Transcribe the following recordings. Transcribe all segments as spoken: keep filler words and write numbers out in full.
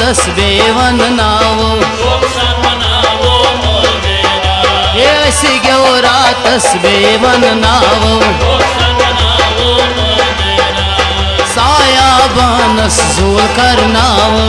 तस्बे one नावो ऐसे गो रातस Bevan नावो साया बनस जोल करनावो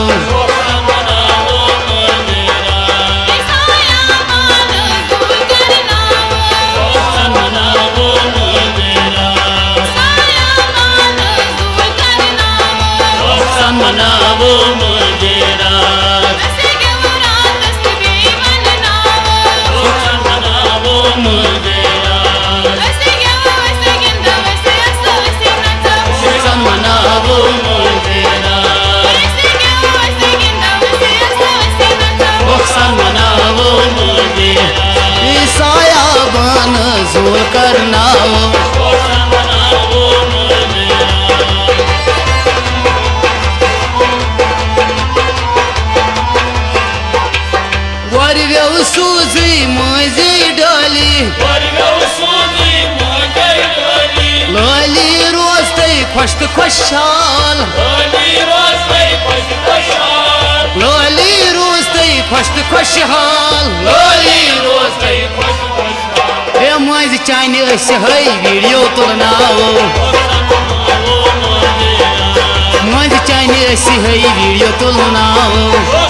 साया बन जोल करनावो वरव्यव सूजी मजी डाली लाली रोज तई खुश खुशहाल लाली रोज तई खुश खुशहाल लाली रोज तई खुश ए मज चाने अस है वीडियो तुलनावो मज चाने अस है वीडियो तुलनावो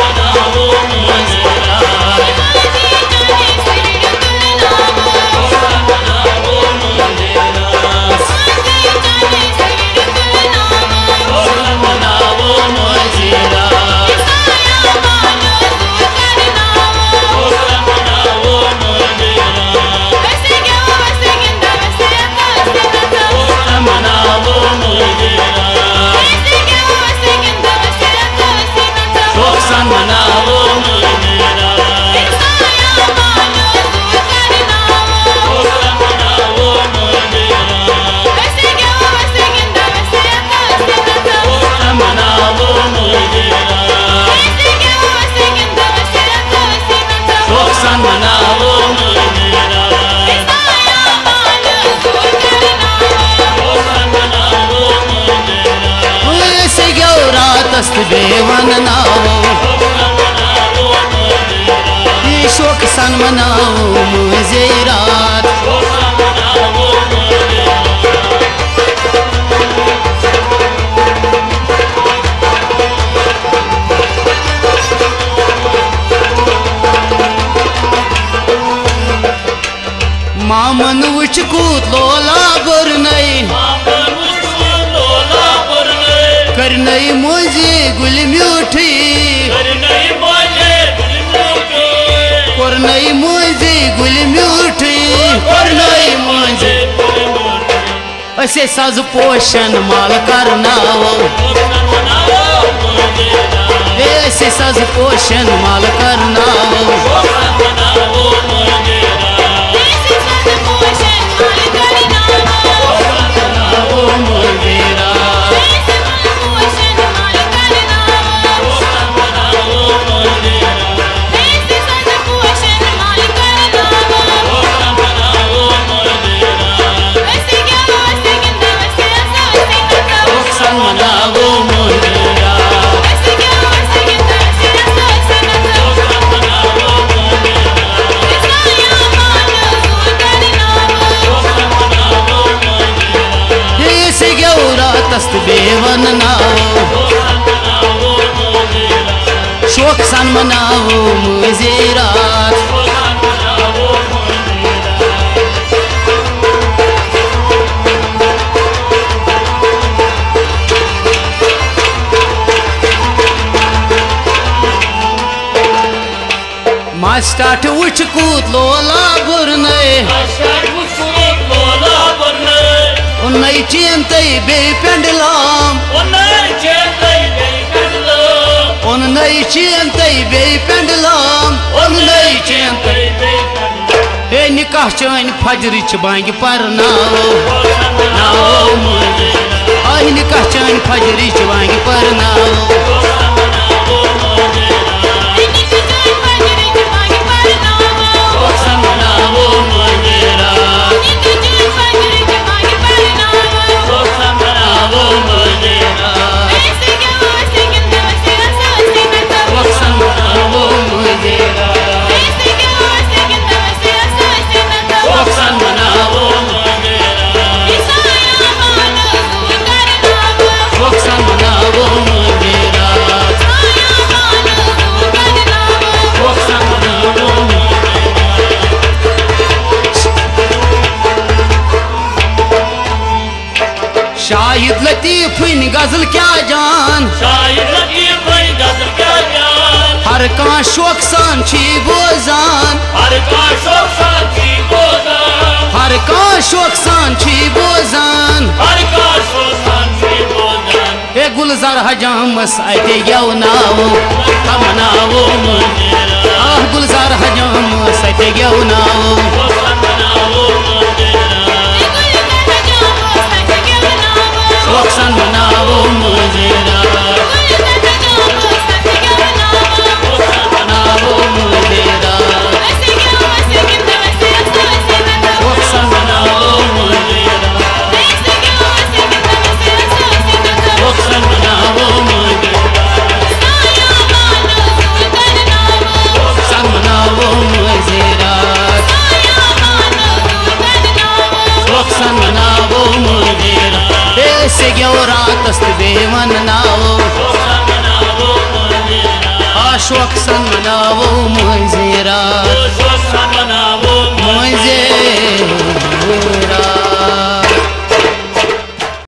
बेवन नावो ये शोक सन मनाओ मुझे रात मामन वुच कूत लोला बुरनई करनई मुझे गुल म्यूठी करनई मुझे गुल म्यूठी करनई मुझे असे सज पोषण माल करनावो ऐसे सज पोषण माल करनावो बेवन नावो शोक सन मनाओ मुझे रात मास्टाट उच कूत लोला बुरने उन्नई चेन तई बे पेंडलाम उन्नई चेन तई बे पेंडलाम उन्नई चेन तई हे निकाह चान फजर च बांग पर नाओ नाओ मुझे आई निकाह चान फजर च बांग पर नाओ गजल क्या जान हर कान शौक सान छी बोजान हर कान शौक सान छी बोजान ए गुलजार हजामस अते गेवनावो हमनावो आह गुलजार हजामस अते गेवनावो शौकसान मनावो मुजेरा मनावो मुजेरा शौकसान मनावो मुजेरा शौकसान मनावो मुजेरा शौकसान मनावो मुजेरा शौकसान मनावो मुजेरा ऐसे गयो रात बेवन नावो शौकसान मनावो मुजेरा।